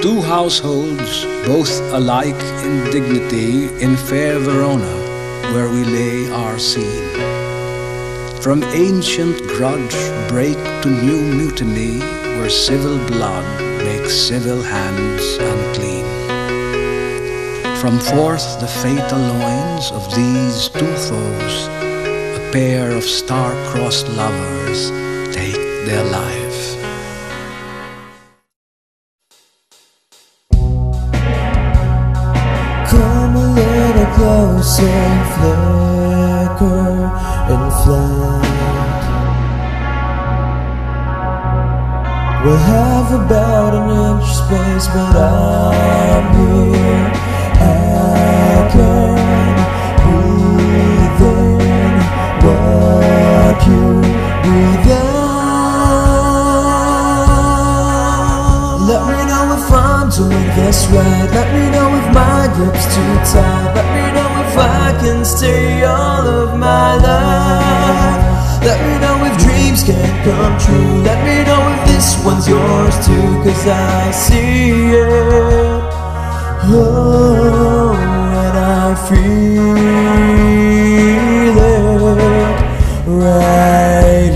Two households, both alike in dignity, in fair Verona, where we lay our scene. From ancient grudge break to new mutiny, where civil blood makes civil hands unclean. From forth the fatal loins of these two foes, a pair of star-crossed lovers take their life. Come a little closer, flicker and flat. We'll have about an inch space, but I'm here. I can breathe in what you breathe out. Let me know if I'm doing this right. Let me know if my grip's too tight. Let me know if I can stay all of my life. Let me know if dreams can't come true. Let me know if this one's yours too, 'cause I see it. Oh, and I feel it right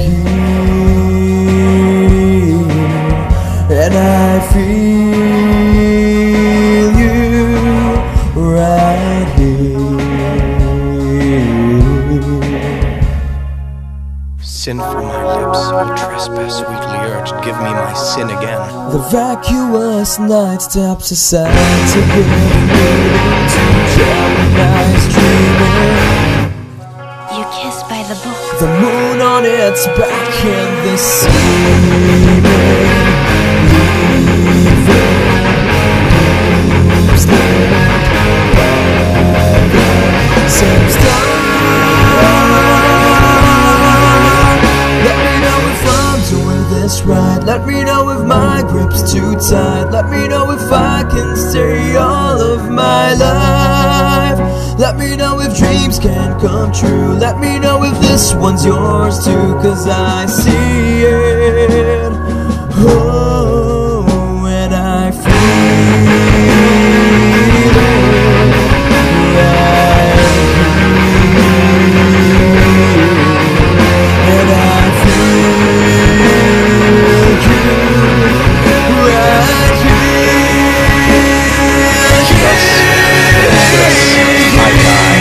here. And I feel you right here. Sin from my lips, O trespass sweetly urged, give me my sin again. The vacuous night steps aside to give me to Gemini's dreaming. You kiss by the book. The moon on its back in the seeming leaves lit by the same star. Let me know if I'm doing this right. Let me know if my grip's too tight. Let me know if I can stay all of my life. Let me know if dreams can come true. Let me know if this one's yours too, 'cause I see it. Oh, and I feel it right here. And I feel you right here. My God.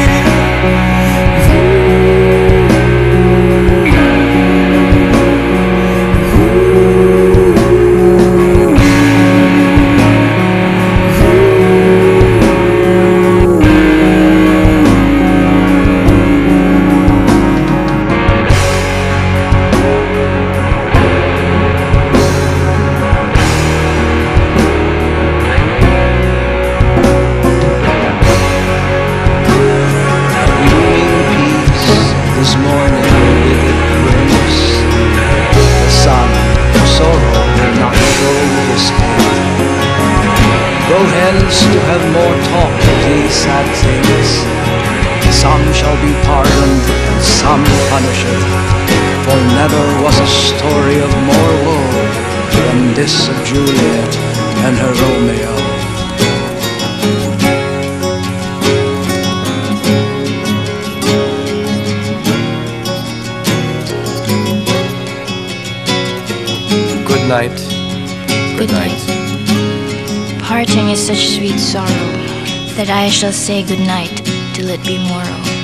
Go hence to have more talk of these sad things. Some shall be pardoned and some punished, for never was a story of more woe than this of Juliet and her Romeo. Good night. Good night. Parting is such sweet sorrow that I shall say good night till it be morrow.